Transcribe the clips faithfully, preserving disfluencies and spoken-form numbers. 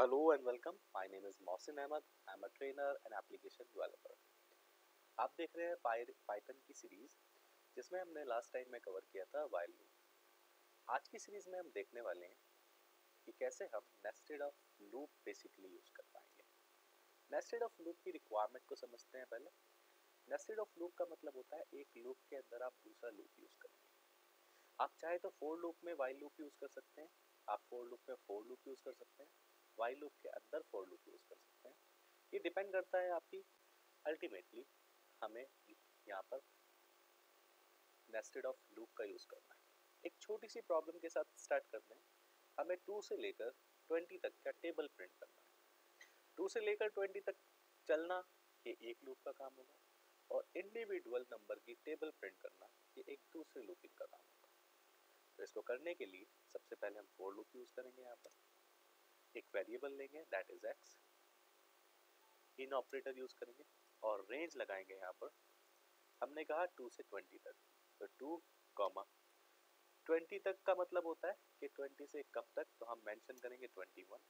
Hello and welcome. My name is Mohsin Ahmed. I'm a trainer and application developer. आप देख रहे हैं Python की सीरीज जिसमें हमने लास्ट टाइम में कवर किया था while लूप। आज की सीरीज में हम देखने वाले हैं कि कैसे हम nested of loop basically use कर पाएंगे। नेस्टेड ऑफ लूप की रिक्वायरमेंट को समझते हैं पहले। नेस्टेड ऑफ लूप का मतलब होता है एक लूप के अंदर आप दूसरा लूप यूज करेंगे। आप चाहे तो फोर लूप में while लूप यूज कर सकते हैं, आप फोर लूप में फोर लूप यूज कर सकते हैं, while लूप के अंदर फोर लूप यूज कर सकते हैं। ये डिपेंड करता है आपकी अल्टीमेटली हमें यहाँ पर नेस्टेड ऑफ लूप का यूज करना है। एक छोटी सी प्रॉब्लम के साथ स्टार्ट करते हैं। हमें टू से लेकर ट्वेंटी तक का टेबल प्रिंट करना है। टू से लेकर ट्वेंटी तक चलना ये एक लूप का काम होगा और इंडिविजुअल नंबर की टेबल प्रिंट करना ये एक दूसरे लूपिंग का काम होगा। तो इसको करने के लिए सबसे पहले हम फोर लूप यूज करेंगे। यहाँ पर एक वेरिएबल लेंगे that is x, in operator use करेंगे और रेंज लगाएंगे। यहाँ पर हमने कहा टू से ट्वेंटी तक, तो टू कॉमा ट्वेंटी तक का मतलब होता है कि ट्वेंटी से कम तक, तो हम मेंशन करेंगे ट्वेंटी वन।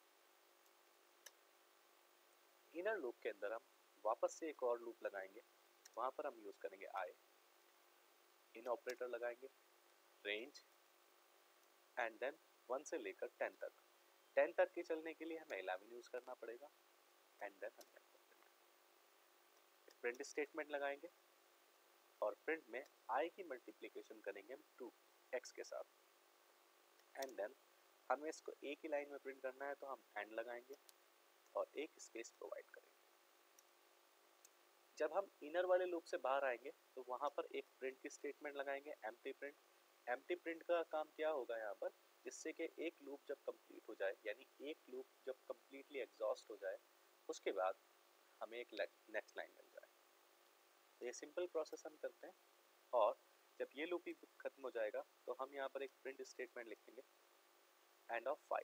इनर लूप के अंदर हम वापस से एक और लूप लगाएंगे, वहां पर हम यूज करेंगे आई, इन ऑपरेटर लगाएंगे, रेंज एंड देन वन से लेकर टेन तक। टेन तक के चलने के लिए हमें इलेवन यूज करना पड़ेगा एंड देन हम प्रिंट स्टेटमेंट लगाएंगे और प्रिंट में आई की मल्टीप्लिकेशन करेंगे हम टू एक्स के साथ एंड देन हमें इसको एक ही लाइन में प्रिंट करना है, तो हम एंड लगाएंगे और एक स्पेस प्रोवाइड करेंगे। जब हम इनर वाले लूप से बाहर आएंगे तो वहां पर एक प्रिंट की स्टेटमेंट लगाएंगे, एम्प्टी प्रिंट। एम्प्टी प्रिंट का काम क्या होगा यहाँ पर, जिससे कि एक लूप जब कंप्लीट हो जाए, यानी एक लूप जब कंप्लीटली एग्जॉस्ट हो जाए, उसके बाद हमें एक नेक्स्ट लाइन मिल जाए। तो ये सिंपल प्रोसेस हम करते हैं और जब ये लूप ही खत्म हो जाएगा तो हम यहाँ पर एक प्रिंट स्टेटमेंट लिखेंगे एंड ऑफ फाइल,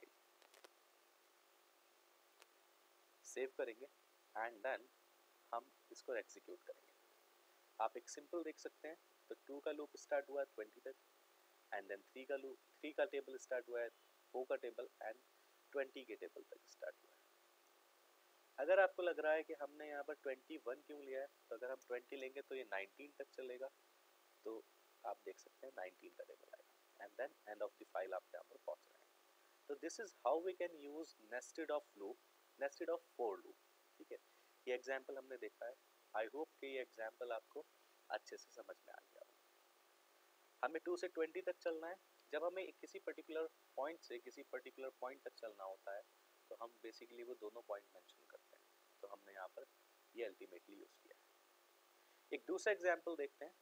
सेव करेंगे एंड देन हम इसको एग्जीक्यूट करेंगे। आप एक सिंपल देख सकते हैं, तो टू का लूप स्टार्ट हुआ है ट्वेंटी तक एंड देन थ्री का लूप थ्री का टेबल स्टार्ट हुआ है, फोर का टेबल एंड ट्वेंटी के टेबल तक स्टार्ट हुआ है। अगर आपको लग रहा है कि हमने यहाँ पर ट्वेंटी वन क्यों लिया है, तो अगर हम ट्वेंटी लेंगे तो ये नाइनटीन तक चलेगा, तो आप देख सकते हैं नाइनटीन का टेबल आएगा and then end of the file आप यहाँ पर पहुँच रहे हैं। तो this is how we can use nested of loop, nested of for loop. ठीक है, ये एग्जाम्पल हमने देखा है। आई होप कि ये एग्जाम्पल आपको अच्छे से समझ में आ गया हो। हमें टू से ट्वेंटी तक चलना है। जब हमें किसी पर्टिकुलर पॉइंट से किसी पर्टिकुलर पॉइंट तक चलना होता है तो हम बेसिकली वो दोनों पॉइंट मेंशन करते हैं, तो हमने यहाँ पर ये अल्टीमेटली यूज किया है। एक दूसरा एग्जाम्पल देखते हैं।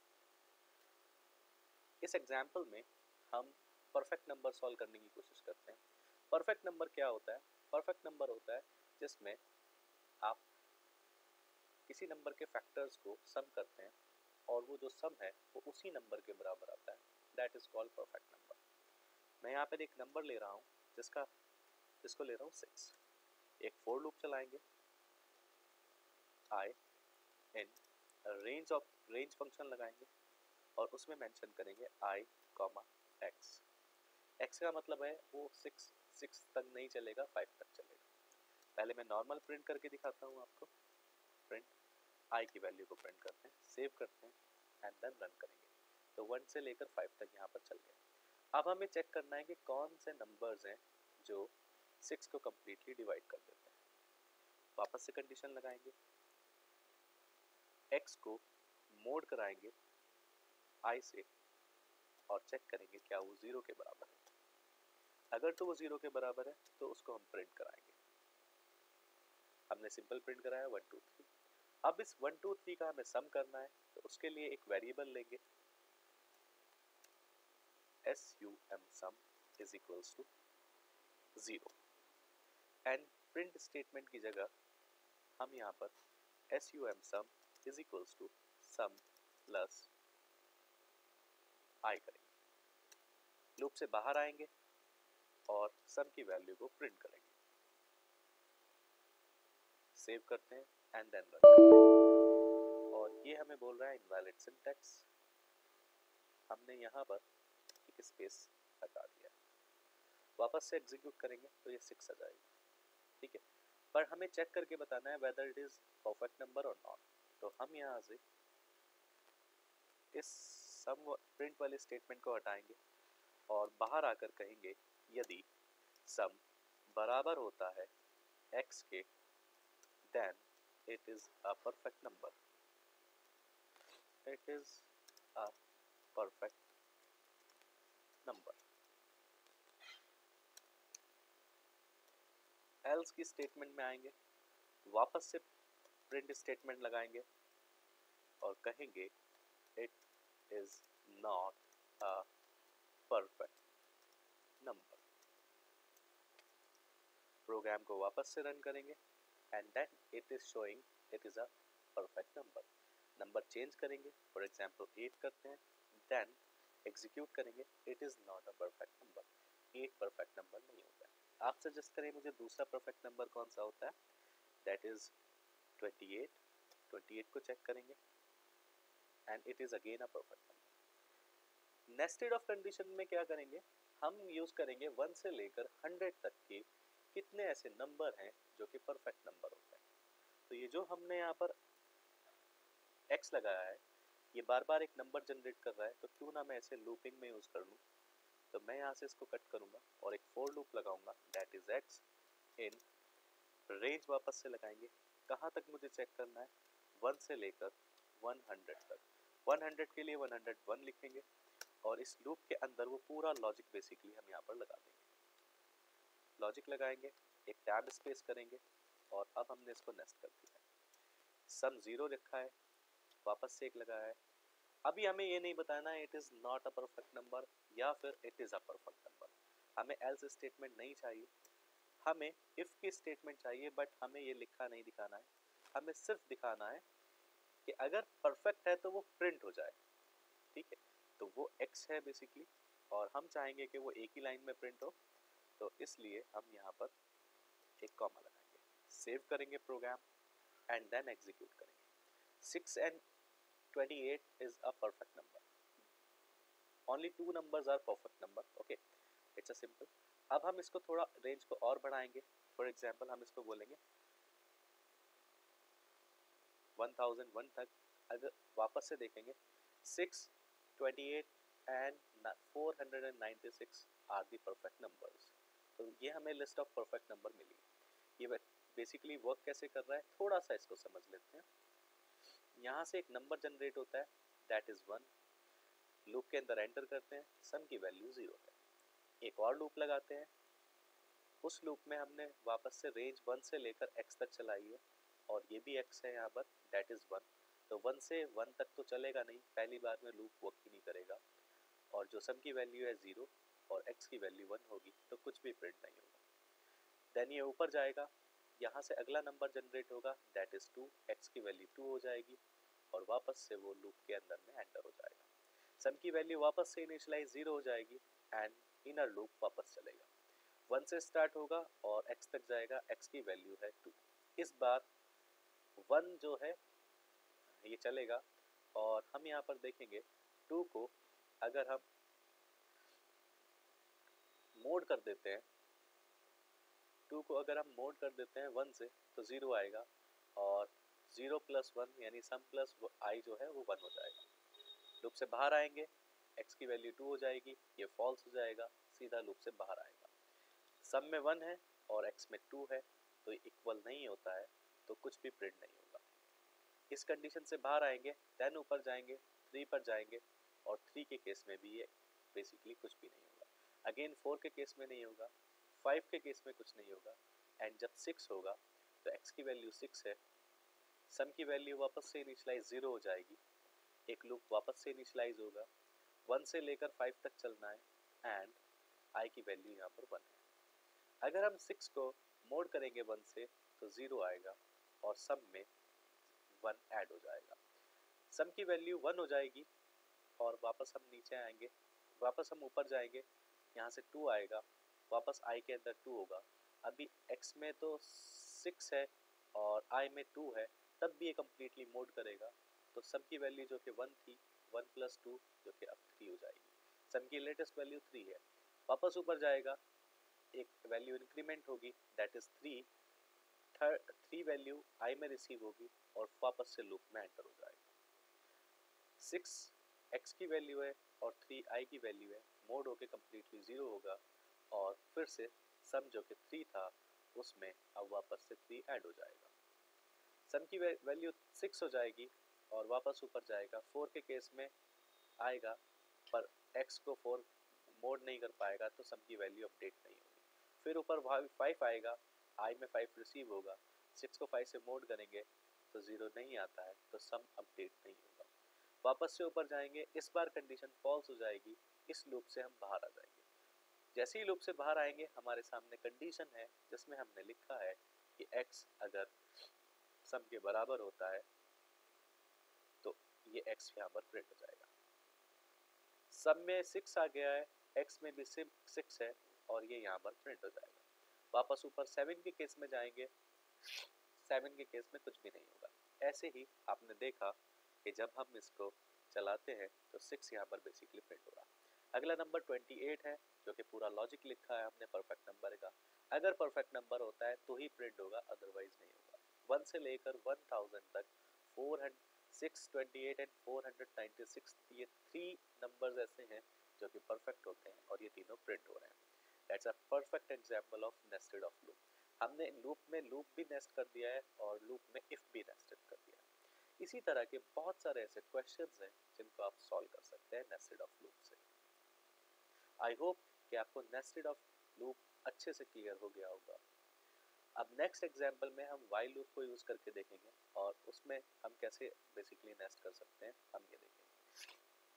इस एग्जाम्पल में हम परफेक्ट नंबर सॉल्व करने की कोशिश करते हैं। परफेक्ट नंबर क्या होता है? परफेक्ट नंबर होता है जिसमें आप किसी नंबर के फैक्टर्स को सम करते हैं और वो जो सम है वो उसी नंबर के बराबर आता है, that is called perfect number. मैं यहाँ पर एक नंबर ले रहा हूँ जिसका जिसको ले रहा हूँ सिक्स। एक फोर लूप चलाएंगे, i in range of range function लगाएंगे और उसमें मेंशन करेंगे आई कॉमा एक्स। एक्स का मतलब है वो सिक्स सिक्स तक नहीं चलेगा, फाइव तक चलेगा। पहले मैं नॉर्मल प्रिंट करके दिखाता हूँ आपको। प्रिंट आई की वैल्यू को प्रिंट करते हैं, सेव करते हैं एंड देन रन करेंगे, तो वन से लेकर फाइव तक यहाँ पर चल गया। अब हमें चेक करना है कि कौन से नंबर्स हैं जो सिक्स को कम्प्लीटली डिवाइड कर देते हैं। वापस से कंडीशन लगाएंगे, एक्स को मोड कराएंगे आई से और चेक करेंगे क्या वो जीरो के बराबर है। अगर तो वो जीरो के बराबर है तो उसको हम प्रिंट कराएंगे। हमने सिंपल प्रिंट कराया वन टू थ्री। अब इस वन टू थ्री का हमें सम करना है, तो उसके लिए एक वेरिएबल लेंगे, S U M sum is equals to zero and print statement की जगह हम यहाँ पर S U M sum is equals to sum plus i करेंगे। लूप से बाहर आएंगे और सम की वैल्यू को प्रिंट करेंगे, सेव करते हैं एंड देन रन करते हैं। और ये हमें बोल रहा है इनवैलिड सिंटैक्स। हमने यहाँ पर एक स्पेस हटा दिया। वापस से एग्जीक्यूट करेंगे तो ये सिक्स आ जाएगी। ठीक है, पर हमें चेक करके बताना है whether it is perfect number और नॉट। तो हम यहाँ से इस सम प्रिंट वाले स्टेटमेंट को हटाएंगे और बाहर आकर कहेंगे यदि सम बराबर होता है x के, then it is a perfect number. It is a perfect number. else की स्टेटमेंट में आएंगे, वापस से प्रिंट स्टेटमेंट लगाएंगे और कहेंगे it is not a perfect number. Program को वापस से रन करेंगे and then it is showing it is a perfect number. Number change करेंगे, फॉर एग्जांपल एट करते हैं, देन एग्जीक्यूट करेंगे, it is not a perfect number. Eight perfect number नहीं होता है। आप सजेस्ट करें मुझे दूसरा परफेक्ट नंबर कौन सा होता है, that is twenty eight. Twenty eight को चेक करेंगे and it is again a perfect number. Nested of condition में क्या करेंगे, हम यूज करेंगे वन से लेकर हंड्रेड तक के कितने ऐसे नंबर हैं जो कि परफेक्ट नंबर होते हैं। तो ये जो हमने यहाँ पर x लगाया है, ये बार बार एक नंबर जनरेट कर रहा है, तो क्यों ना मैं ऐसे लूपिंग में यूज कर लूँ। तो मैं यहाँ से इसको कट करूँगा और एक फोर लूप लगाऊंगा, that is x in range वापस से लगाएंगे। कहाँ तक मुझे चेक करना है, वन से लेकर वन हंड्रेड तक। वन हंड्रेड के लिए वन हंड्रेड वन लिखेंगे और इस लूप के अंदर वो पूरा लॉजिक बेसिकली हम यहाँ पर लगा देंगे। लॉजिक लगाएंगे, एक टैब स्पेस करेंगे और अब हमने इसको नेस्ट कर दिया है। सम जीरो लिखा है, वापस से एक लगाया है। अभी हमें ये नहीं बताना है it is not a perfect number या फिर it is a perfect number. हमें एल्स स्टेटमेंट नहीं चाहिए, हमें इफ की स्टेटमेंट चाहिए, बट हमें ये लिखा नहीं दिखाना है। हमें सिर्फ दिखाना है कि अगर परफेक्ट है तो वो प्रिंट हो जाए, ठीक है। तो वो x है बेसिकली और हम चाहेंगे कि वो एक ही लाइन में प्रिंट हो, तो इसलिए हम यहाँ पर एक कॉमा लगाएंगे, सेव करेंगे प्रोग्राम एंड देन एग्जीक्यूट करेंगे। Six and twenty eight is a perfect number, only two numbers are perfect number, okay, it's a simple. अब हम इसको थोड़ा रेंज को और बढ़ाएंगे, फॉर एग्जांपल हम इसको बोलेंगे वन थाउजेंड वन तक। अगर वापस से देखेंगे six, twenty eight and four hundred ninety six are the perfect numbers. तो ये हमें लिस्ट ऑफ परफेक्ट नंबर मिली। ये बेसिकली वर्क कैसे कर रहा है थोड़ा सा इसको समझ लेते हैं। यहाँ से एक नंबर जनरेट होता है, दैट इज वन। लूप के अंदर एंटर करते हैं, सम की वैल्यू जीरो है। एक और लूप लगाते हैं, उस लूप में हमने वापस से रेंज वन से लेकर x तक चलाई है और ये भी x है यहाँ पर, दैट इज वन। तो वन से वन तक तो चलेगा नहीं, पहली बार में लूप वर्क ही नहीं करेगा। और जो सम की वैल्यू है जीरो और x की वैल्यू वन होगी, तो कुछ भी प्रिंट नहीं होगा। देन ये ऊपर जाएगा, यहाँ से अगला नंबर जनरेट होगा, दैट इज टू। x की वैल्यू टू हो जाएगी और वापस से वो लूप के अंदर में एंटर हो जाएगा। सम की वैल्यू वापस से इनिशियलाइज जीरो हो जाएगी एंड इनर लूप वापस चलेगा। वन से स्टार्ट होगा और x तक जाएगा, x की वैल्यू है टू। इस बार वन जो है ये चलेगा और हम यहाँ पर देखेंगे टू को अगर हम मोड कर देते हैं, टू को अगर हम मोड कर देते हैं वन से, तो जीरो आएगा और जीरो प्लस वन यानी सम प्लस आई जो है वो वन हो जाएगा। लूप से बाहर आएंगे, x की वैल्यू टू हो जाएगी, ये फॉल्स हो जाएगा, सीधा लूप से बाहर आएगा। सम में वन है और x में टू है, तो इक्वल नहीं होता है, तो कुछ भी प्रिंट नहीं होगा। इस कंडीशन से बाहर आएंगे, देन ऊपर जाएंगे, थ्री पर जाएंगे और थ्री के केस में भी ये बेसिकली कुछ भी नहीं होगा। अगेन फोर के केस में नहीं होगा, फाइव के केस में कुछ नहीं होगा एंड जब सिक्स होगा तो x की वैल्यू सिक्स है, सम की वैल्यू वापस से इनिशियलाइज जीरो हो जाएगी, एक लूप वापस से इनिशियलाइज होगा, वन से लेकर फाइव तक चलना है एंड i की वैल्यू यहाँ पर वन है। अगर हम सिक्स को मोड करेंगे वन से तो जीरो आएगा और सम में वन ऐड हो जाएगा। सम की वैल्यू वन हो जाएगी और वापस हम नीचे आएंगे, वापस हम ऊपर जाएंगे, यहाँ से टू आएगा, वापस i के अंदर टू होगा। अभी x में तो सिक्स है और i में टू है, तब भी ये कम्प्लीटली मोड करेगा, तो सम की वैल्यू जो कि वन थी, वन प्लस टू जो कि अब थ्री हो जाएगी। सम की लेटेस्ट वैल्यू थ्री है, वापस ऊपर जाएगा, एक वैल्यू इंक्रीमेंट होगी, that is three three value i में रिसीव होगी और वापस से लूप में एंटर हो जाएगा। सिक्स एक्स की वैल्यू है और थ्री आई की वैल्यू है, मोड होके कम्प्लीटली ज़ीरो होगा और फिर से सम जो कि थ्री था उसमें अब वापस से थ्री ऐड हो जाएगा। सम की वैल्यू सिक्स हो जाएगी और वापस ऊपर जाएगा। फोर के केस में आएगा पर x को फोर मोड नहीं कर पाएगा तो सम की वैल्यू अपडेट नहीं होगी। फिर ऊपर फाइव आएगा, i में फाइव रिसीव होगा, सिक्स को फाइव से मोड करेंगे तो ज़ीरो नहीं आता है तो सम अपडेट नहीं होगा। वापस से ऊपर जाएंगे, इस बार कंडीशन फॉल्स हो जाएगी, इस लूप से हम बाहर आ जाएंगे। जैसे ही लूप से बाहर आएंगे हमारे सामने कंडीशन है जिसमें हमने लिखा है कि x अगर सम के बराबर होता है तो ये x यहाँ पर प्रिंट हो जाएगा। सम में सिक्स आ गया है, x में भी सिक्स है और ये यहाँ पर प्रिंट हो जाएगा। वापस ऊपर सेवन के केस में जाएंगे, सेवन के केस में कुछ भी नहीं होगा। ऐसे ही आपने देखा कि जब हम इसको चलाते हैं तो सिक्स यहाँ पर बेसिकली प्रिंट हो रहा। अगला नंबर ट्वेंटी एट है जो कि पूरा लॉजिक लिखा है हमने परफेक्ट नंबर का। अगर परफेक्ट नंबर होता है तो ही प्रिंट होगा, अदरवाइज नहीं होगा। वन से लेकर वन थाउजेंड तक four hundred six twenty eight and four hundred ninety six ये थ्री नंबर्स ऐसे हैं जो कि परफेक्ट होते हैं और ये तीनों प्रिंट हो रहे हैं। That's a perfect example of nested of loop. हमने लूप में लूप भी नेस्ट कर दिया है और लूप में इफ भी नेस्टेड कर दिया है। इसी तरह के बहुत सारे ऐसे क्वेश्चंस हैं जिनको आप सॉल्व कर सकते हैं नेस्टेड ऑफ लूप से। आई होप कि आपको नेस्टेड ऑफ लूप अच्छे से क्लियर हो गया होगा। अब नेक्स्ट एग्जांपल में हम व्हाइल लूप को यूज करके देखेंगे और उसमें हम कैसे बेसिकली नेस्ट कर सकते हैं हम ये देखेंगे।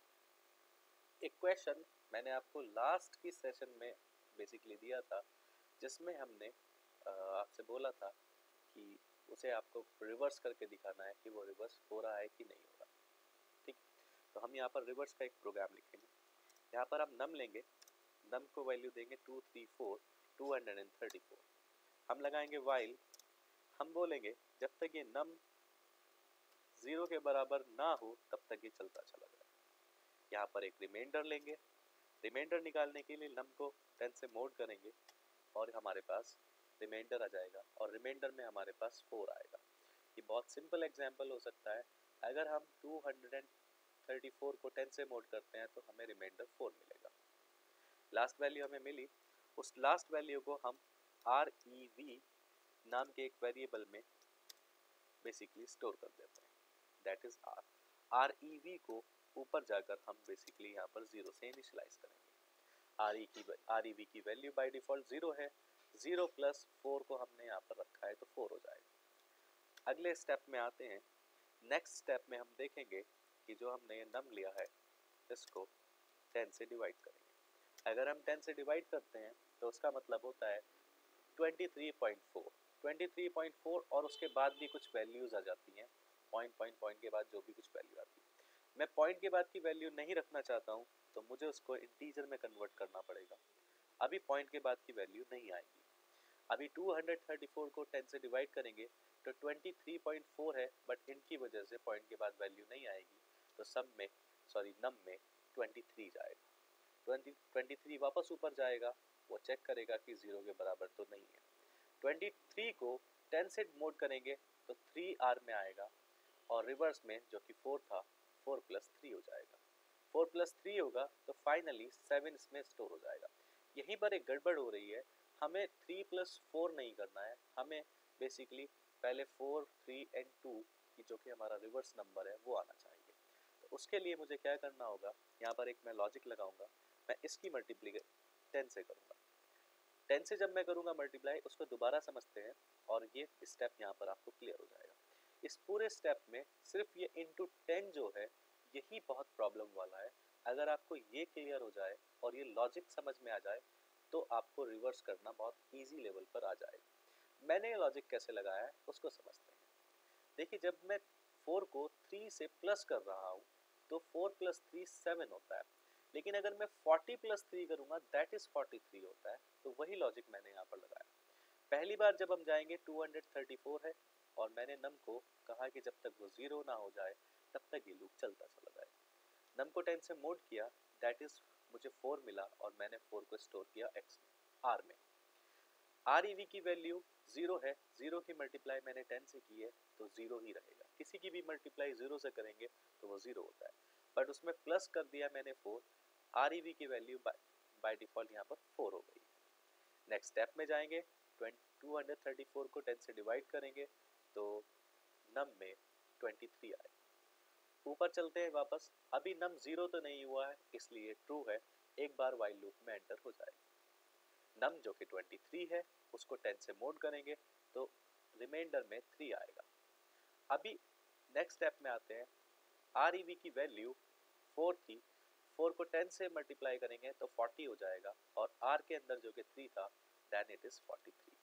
एक क्वेश्चन मैंने आपको लास्ट की सेशन में बेसिकली दिया था जिसमें हमने आपसे बोला था कि उसे आपको रिवर्स करके दिखाना है कि वो रिवर्स हो रहा है कि नहीं हो रहा। ठीक, तो हम यहाँ पर रिवर्स का एक प्रोग्राम लिखेंगे। यहाँ पर हम नम लेंगे, नम को वैल्यू देंगे two three four two hundred and thirty four. हम लगाएंगे वाइल, हम बोलेंगे जब तक ये नम जीरो के बराबर ना हो तब तक ये चलता चला जाए। यहाँ पर एक रिमाइंडर लेंगे, रिमाइंडर निकालने के लिए नम को टेन से मोड करेंगे और हमारे पास रिमाइंडर आ जाएगा और रिमाइंडर में हमारे पास फोर आएगा। ये बहुत सिंपल एग्जांपल हो सकता है। अगर हम टू हंड्रेड थर्टी फोर को टेन से मोड करते हैं तो हमें रिमाइंडर फोर मिलेगा। लास्ट वैल्यू हमें मिली, उस लास्ट वैल्यू को हम आर ई वी नाम के एक वेरिएबल में बेसिकली स्टोर कर देते हैं, that is R. R E V को ऊपर जाकर हम बेसिकली यहाँ पर जीरो से इनिशियलाइज करेंगे। आर ई की आर ई वी की वैल्यू बाय डिफॉल्ट जीरो है, जीरो प्लस फोर को हमने यहाँ पर रखा है तो फोर हो जाएगा। अगले स्टेप में आते हैं। नेक्स्ट स्टेप में हम देखेंगे कि जो हमने ये नम लिया है इसको टेन से डिवाइड करेंगे। अगर हम टेन से डिवाइड करते हैं तो उसका मतलब होता है twenty three point four, twenty three point four और उसके बाद भी कुछ वैल्यूज आ जाती हैं। पॉइंट पॉइंट पॉइंट के बाद जो भी कुछ वैल्यू आती है, मैं पॉइंट के बाद की वैल्यू नहीं रखना चाहता हूँ तो मुझे उसको इंटीजर में कन्वर्ट करना पड़ेगा। अभी पॉइंट के बाद की वैल्यू नहीं आएगी। अभी टू हंड्रेड थर्टी फोर को टेन से डिवाइड करेंगे तो ट्वेंटी थ्री पॉइंट फोर है, बट इनकी वजह से पॉइंट के बाद वैल्यू नहीं आएगी तो सम में सॉरी नम में ट्वेंटी थ्री जाएगा। ट्वेंटी ट्वेंटी थ्री वापस ऊपर जाएगा, वो चेक करेगा कि जीरो के बराबर तो नहीं है। ट्वेंटी थ्री को टेन से मोड करेंगे तो थ्री आर में आएगा और रिवर्स में जो कि फोर था फोर प्लस थ्री हो जाएगा। फोर प्लस थ्री होगा तो फाइनली सेवन इसमें स्टोर हो जाएगा। यहीं पर एक गड़बड़ हो रही है, हमें थ्री प्लस फोर नहीं करना है, हमें बेसिकली पहले फोर थ्री एंड टू की जो कि हमारा रिवर्स नंबर है वो आना चाहिए। तो उसके लिए मुझे क्या करना होगा, यहाँ पर एक मैं लॉजिक लगाऊंगा, मैं इसकी मल्टीप्लाई टेन से करूँगा। टेन से जब मैं करूँगा मल्टीप्लाई, उसको दोबारा समझते हैं और ये स्टेप यहाँ पर आपको क्लियर हो जाएगा। इस पूरे स्टेप में सिर्फ ये इंटू टेन जो है यही बहुत प्रॉब्लम वाला है। अगर आपको ये क्लियर हो जाए और ये लॉजिक समझ में आ जाए तो आपको रिवर्स करना बहुत इजी लेवल पर आ जाएगा। मैंने ये लॉजिक कैसे लगाया है उसको समझते हैं। देखिए, जब मैं फोर को थ्री से प्लस कर रहा हूँ तो फोर प्लस थ्री सेवन होता है, लेकिन अगर मैं फोर्टी प्लस थ्री करूँगा दैट इज फोर्टी थ्री होता है। तो वही लॉजिक मैंने यहाँ पर लगाया। पहली बार जब हम जाएंगे टू हंड्रेड थर्टी फोर है और मैंने नम को कहा कि जब तक वो जीरो ना हो जाए तब तक ये लूप चलता चला जाए। नम को टेन से मोड किया, दैट इज मुझे फोर मिला और मैंने फोर को स्टोर किया एक्स में आर में। आर ई वी की वैल्यू जीरो है, जीरो की मल्टीप्लाई मैंने टेन से की है तो जीरो ही रहेगा, किसी की भी मल्टीप्लाई जीरो से करेंगे तो वो जीरो होता है, बट उसमें प्लस कर दिया मैंने फोर, आर ई वी की वैल्यू बाय डिफॉल्ट यहाँ पर फोर हो गई। नेक्स्ट स्टेप में जाएंगे, टू हंड्रेड थर्टी फोर को टेन से डिवाइड करेंगे तो नम में ट्वेंटी थ्री आएगा। ऊपर चलते हैं वापस, अभी नम जीरो तो नहीं हुआ है इसलिए ट्रू है, एक बार वाइल लूप में एंटर हो जाएगा। नम जो कि ट्वेंटी थ्री है उसको टेन से मोड करेंगे तो रिमाइंडर में थ्री आएगा। अभी नेक्स्ट स्टेप में आते हैं, आर ई वी की वैल्यू फोर थी, फोर को टेन से मल्टीप्लाई करेंगे तो फोर्टी हो जाएगा, और r के अंदर जो कि थ्री था then it is forty three.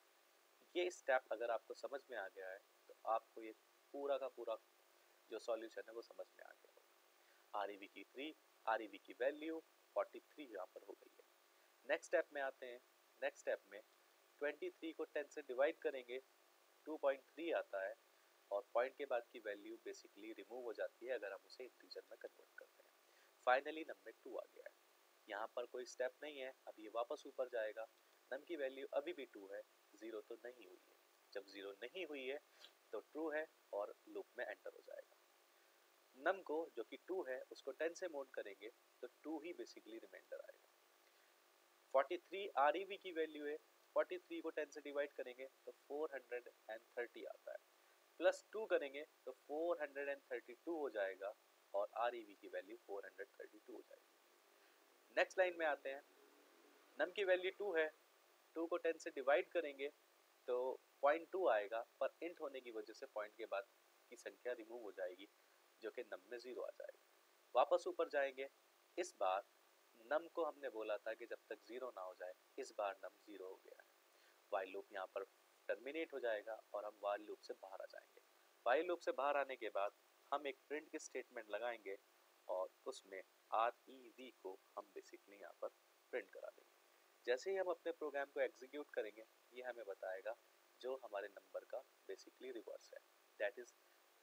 ये स्टेप अगर आपको समझ में आ गया है तो आपको ये पूरा का पूरा जो सॉल्यूशन है वो समझ में आ गया होगा। आर ई वी की थ्री, आर ई वी की वैल्यू फोर्टी थ्री यहाँ पर हो गई है। नेक्स्ट स्टेप में आते हैं, नेक्स्ट स्टेप में ट्वेंटी थ्री को टेन से डिवाइड करेंगे, टू पॉइंट थ्री आता है, और पॉइंट के बाद की वैल्यू बेसिकली रिमूव हो जाती है अगर हम उसे इंटीजर में कन्वर्ट करते हैं। फाइनली नंबर टू आ गया है। यहाँ पर कोई स्टेप नहीं है, अब ये वापस ऊपर जाएगा, नम की वैल्यू अभी भी टू है, जीरो तो नहीं हुई है। जब जीरो नहीं हुई है तो ट्रू है और लूप में एंटर हो जाएगा। नम को जो कि टू है उसको टेन से मोड करेंगे तो टू ही बेसिकली रिमाइंडर आएगा। Forty three R E V की वैल्यू है, फोर्टी थ्री को टेन से डिवाइड करेंगे तो फोर हंड्रेड थर्टी आता है, प्लस टू करेंगे तो फोर हंड्रेड थर्टी टू हो जाएगा, और आर ई वी की value four hundred thirty two हो जाएगी। नेक्स्ट लाइन में आते हैं, नम की वैल्यू टू है, टू को टेन से डिवाइड करेंगे तो पॉइंट टू आएगा, पर इंट होने की वजह से पॉइंट के बाद की संख्या रिमूव हो जाएगी जो कि नम में जीरो आ जाएगा। वापस ऊपर जाएंगे, इस बार नम को हमने बोला था कि जब तक जीरो ना हो जाए, इस बार नम जीरो हो गया है। वाइल लूप यहाँ पर टर्मिनेट हो जाएगा और हम वाइल लूप से बाहर आ जाएंगे। वाइल लूप से बाहर आने के बाद हम एक प्रिंट की स्टेटमेंट लगाएंगे और उसमें आर ई वी को हम बेसिकली यहाँ पर प्रिंट करा देंगे। जैसे ही हम अपने प्रोग्राम को एग्जीक्यूट करेंगे ये हमें बताएगा जो हमारे नंबर का बेसिकली रिवर्स है, that is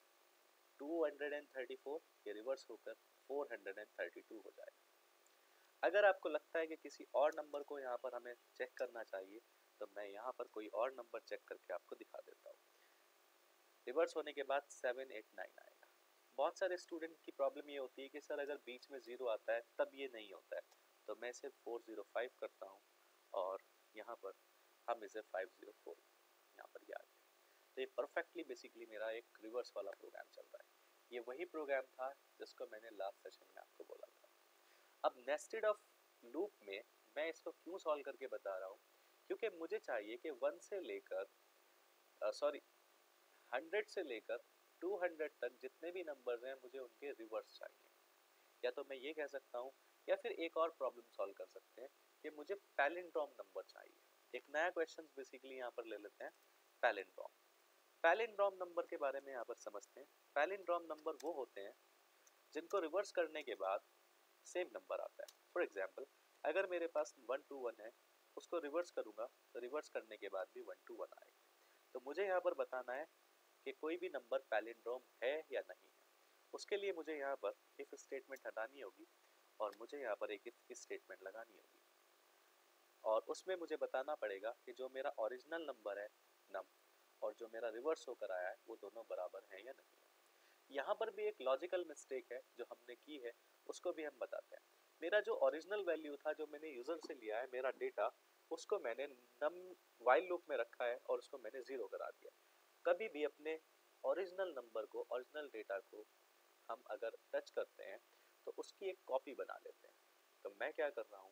two hundred thirty four, ये रिवर्स होकर फोर हंड्रेड थर्टी टू हो जाएगा। अगर आपको लगता है कि किसी और नंबर को यहाँ पर हमें चेक करना चाहिए तो मैं यहाँ पर कोई और नंबर चेक करके आपको दिखा देता हूँ। रिवर्स होने के बाद सेवन एट नाइन आएगा। बहुत सारे स्टूडेंट की प्रॉब्लम ये होती है कि सर अगर बीच में ज़ीरो आता है तब ये नहीं होता है, तो मैं इसे फोर ज़ीरो फाइव करता हूँ और यहाँ पर हम इसे फाइव ज़ीरो फोर यहाँ पर ये आ गया। तो ये परफेक्टली बेसिकली मेरा एक रिवर्स वाला प्रोग्राम चल रहा है। ये वही प्रोग्राम था जिसको मैंने लास्ट सेशन में आपको बोला था। अब नेस्टेड ऑफ लूप में मैं इसको क्यों सॉल्व करके बता रहा हूँ, क्योंकि मुझे चाहिए कि वन से लेकर सॉरी हंड्रेड से लेकर टू हंड्रेड तक जितने भी नंबर्स हैं मुझे उनके रिवर्स चाहिए। या तो मैं ये कह सकता हूँ, या फिर एक और प्रॉब्लम सॉल्व कर सकते हैं कि मुझे पैलिंड्रोम नंबर चाहिए। एक नया क्वेश्चन बेसिकली यहाँ पर ले लेते हैं, पैलिंड्रोम। पैलिंड्रोम नंबर के बारे में यहाँ पर समझते हैं। पैलिंड्रोम नंबर वो होते हैं जिनको रिवर्स करने के बाद सेम नंबर आता है। फॉर एग्जाम्पल अगर मेरे पास वन टू वन है, उसको रिवर्स करूँगा तो रिवर्स करने के बाद भी वन टू वन आएगा। तो मुझे यहाँ पर बताना है कि कोई भी नंबर पैलिंड्रोम है या नहीं है। उसके लिए मुझे यहाँ पर इफ स्टेटमेंट हटानी होगी और मुझे यहाँ पर एक इफ स्टेटमेंट लगानी होगी, और उसमें मुझे बताना पड़ेगा कि जो मेरा ओरिजिनल नंबर है नम और जो मेरा रिवर्स होकर आया है वो दोनों बराबर हैं या नहीं है। यहाँ पर भी एक लॉजिकल मिस्टेक है जो हमने की है, उसको भी हम बताते हैं। मेरा जो ओरिजिनल वैल्यू था जो मैंने यूज़र से लिया है मेरा डेटा, उसको मैंने नम वाइल लूप में रखा है और उसको मैंने ज़ीरो करा दिया। कभी भी अपने ओरिजिनल नंबर को, ओरिजिनल डेटा को हम अगर टच करते हैं तो उसकी एक कॉपी बना लेते हैं। तो मैं क्या कर रहा हूँ,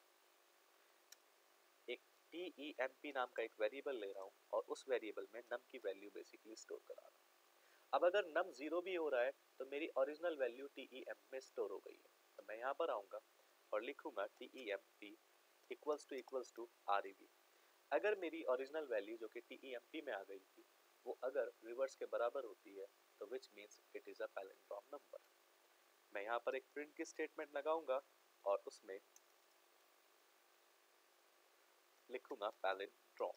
एक टी ई एम पी नाम का एक वेरिएबल ले रहा हूँ और उस वेरिएबल में नम की वैल्यू बेसिकली स्टोर करा रहा हूँ। अब अगर नम जीरो भी हो रहा है तो मेरी original value T E M में स्टोर हो गई है। तो मैं यहाँ पर आऊँगा और लिखूंगा T E M P equals to equals to R E V. अगर मेरी ओरिजिनल वैल्यू जो कि टी ई एम पी में आ गई थी वो अगर रिवर्स के बराबर होती है तो which means it is a palindrome number. मैं यहाँ पर एक प्रिंट की स्टेटमेंट लगाऊंगा और उसमें लिखूंगा पैलिंड्रोम।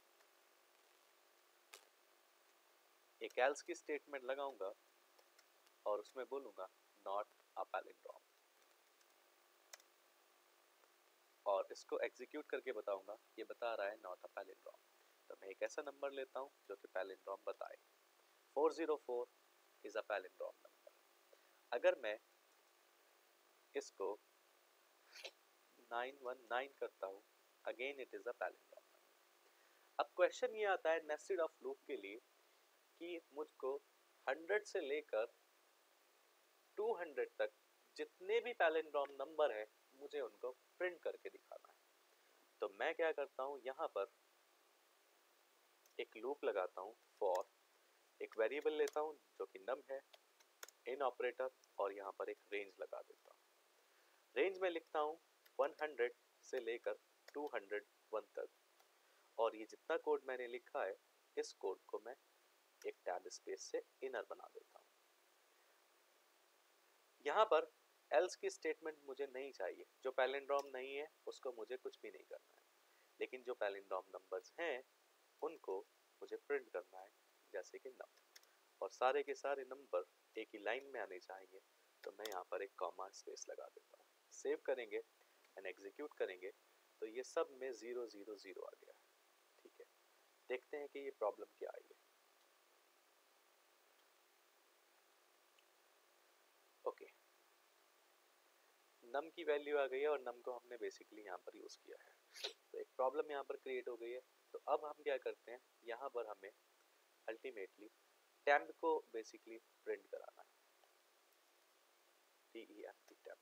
एक एल्स की स्टेटमेंट लगाऊंगा और उसमें बोलूंगा नॉट अ पैलिंड्रोम। और इसको एग्जीक्यूट करके बताऊंगा। ये बता रहा है नॉट अ पैलिंड्रोम, तो मैं एक ऐसा नंबर लेता हूँ जो कि पैलिंड्रोम बताए। Four zero four is a palindrome number. अगर मैं इसको नाइन वन नाइन करता हूँ, again it is a palindrome number. अब क्वेश्चन ये आता है नेस्टेड ऑफ लूप के लिए कि मुझको हंड्रेड से लेकर टू हंड्रेड तक जितने भी पैलिंड्रोम नंबर है मुझे उनको प्रिंट करके दिखाना है। तो मैं क्या करता हूँ, यहाँ पर एक लूप लगाता हूँ फॉर, एक वेरिएबल लेता हूँ जो कि नम है, इन ऑपरेटर, और यहाँ पर एक रेंज लगा देता हूँ। रेंज में लिखता हूँ वन हंड्रेड से लेकर टू हंड्रेड वन तक, और ये जितना कोड मैंने लिखा है इस कोड को मैं एक टैब स्पेस से इनर बना देता हूँ। यहाँ पर एल्स की स्टेटमेंट मुझे नहीं चाहिए, जो पैलिंड्रोम नहीं है उसको मुझे कुछ भी नहीं करना है, लेकिन जो पैलिंड्रोम नंबर्स हैं उनको मुझे प्रिंट करना है, जैसे कि नम, और सारे के सारे नंबर एक ही लाइन में आने चाहिए। तो मैं यहाँ पर एक कॉमा स्पेस लगा देता हूँ। सेव करेंगे एंड एग्जीक्यूट करेंगे तो ये सब में ज़ीरो ज़ीरो ज़ीरो आ गया है। ठीक है, देखते हैं कि ये प्रॉब्लम क्या आई है। ओके, नम की वैल्यू आ गई है और नम को हमने बेसिकली यहाँ पर यूज़ किया है, तो एक प्रॉब्लम यहाँ पर क्रिएट हो गई है। तो अब हम क्या करते हैं, यहाँ पर हमें अल्टीमेटली टेम्प को बेसिकली प्रिंट कराना है, T E M P temp,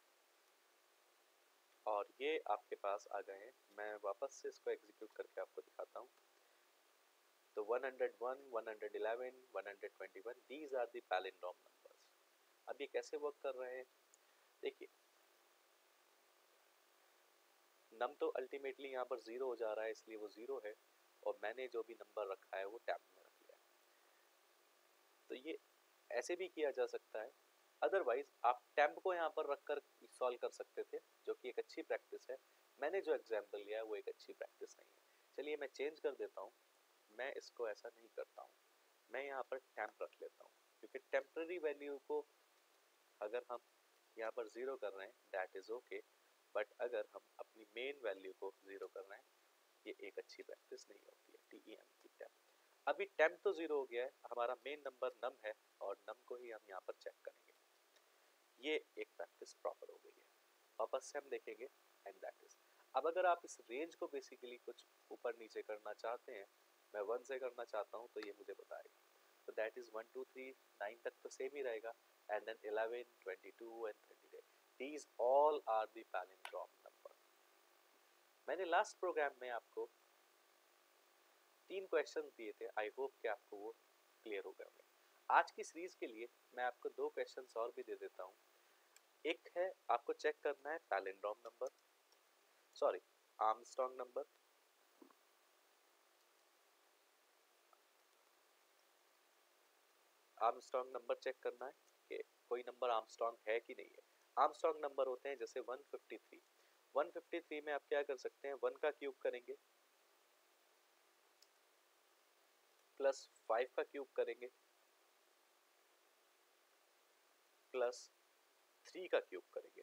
और ये आपके पास आ गए हैं। मैं वापस से इसको एग्जीक्यूट करके आपको दिखाता हूँ। तो one hundred one, one hundred eleven, one hundred twenty one, these are the palindrome numbers. अब ये कैसे वर्क कर रहे हैं, देखिए नम तो अल्टीमेटली यहाँ पर जीरो हो जा रहा है, इसलिए वो जीरो है, और मैंने जो भी नंबर रखा है वो टैब में रख लिया है। तो ये ऐसे भी किया जा सकता है, अदरवाइज आप टेम्प को यहाँ पर रखकर सॉल्व कर सकते थे, जो कि एक अच्छी प्रैक्टिस है। मैंने जो एग्जाम्पल लिया है वो एक अच्छी प्रैक्टिस नहीं है। चलिए मैं चेंज कर देता हूँ, मैं इसको ऐसा नहीं करता हूँ, मैं यहाँ पर टेम्प रख लेता हूँ, क्योंकि टेम्पररी वैल्यू को अगर हम यहाँ पर जीरो कर रहे हैं दैट इज ओके, बट अगर हम अपनी मेन वैल्यू को जीरो कर रहे हैं ये एक अच्छी प्रैक्टिस नहीं होती है। T E M P temp. अभी टेम्प तो जीरो हो गया है, हमारा मेन नंबर नम है और नम को ही हम यहाँ पर चेक करेंगे। ये एक प्रैक्टिस प्रॉपर हो गई है। वापस से हम देखेंगे एंड दैट इज। अब अगर आप इस रेंज को बेसिकली कुछ ऊपर नीचे करना चाहते हैं, मैं वन से करना चाहता हूँ तो ये मुझे बताएगा। तो that is one two three nine तक तो सेम ही रहेगा, and then eleven, twenty two and thirty eight, these all are the palindrome number। मैंने लास्ट प्रोग्राम में आपको तीन क्वेश्चन दिए थे, आई होप कि आपको वो क्लियर हो गए होंगे। आज की सीरीज के लिए मैं आपको दो क्वेश्चंस और भी दे देता हूँ। एक है आपको चेक करना है palindrome number, sorry Armstrong number, Armstrong number check करना है कि कोई नंबर आर्मस्ट्रांग है कि नहीं है। आर्मस्ट्रांग नंबर होते हैं जैसे one fifty three. One fifty three में आप क्या कर सकते हैं, वन का क्यूब करेंगे प्लस फाइव का क्यूब करेंगे प्लस थ्री का क्यूब करेंगे।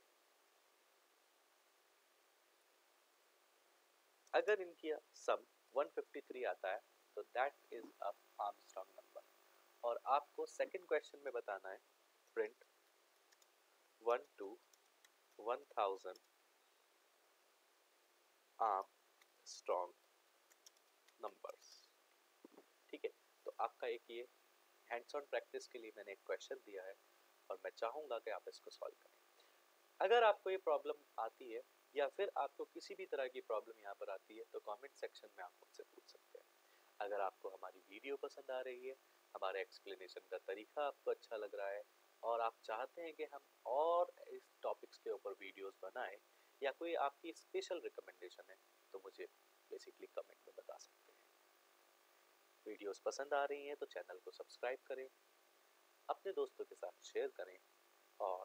अगर इनकी सम वन फिफ्टी थ्री आता है तो that is a Armstrong number. और आपको सेकंड क्वेश्चन में बताना है print one two one thousand Armstrong numbers. ठीक है, तो आपका एक ये हैंड्स ऑन प्रैक्टिस के लिए मैंने एक क्वेश्चन दिया है और मैं चाहूँगा कि आप इसको सॉल्व करें। अगर आपको ये प्रॉब्लम आती है या फिर आपको किसी भी तरह की प्रॉब्लम यहाँ पर आती है तो कमेंट सेक्शन में आप मुझसे पूछ सकते हैं। अगर आपको हमारी वीडियो पसंद आ रही है, हमारा एक्सप्लेनेशन का तरीका आपको अच्छा लग रहा है और आप चाहते हैं कि हम और इस टॉपिक्स के ऊपर वीडियोस बनाएं या कोई आपकी स्पेशल रिकमेंडेशन है तो मुझे बेसिकली कमेंट में बता सकते हैं। वीडियोस पसंद आ रही हैं तो चैनल को सब्सक्राइब करें, अपने दोस्तों के साथ शेयर करें, और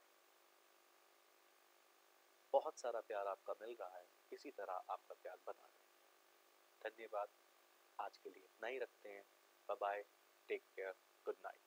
बहुत सारा प्यार आपका मिल रहा है, इसी तरह आपका प्यार बना रहे। धन्यवाद, आज के लिए इतना ही रखते हैं। Bye bye, take care, good night.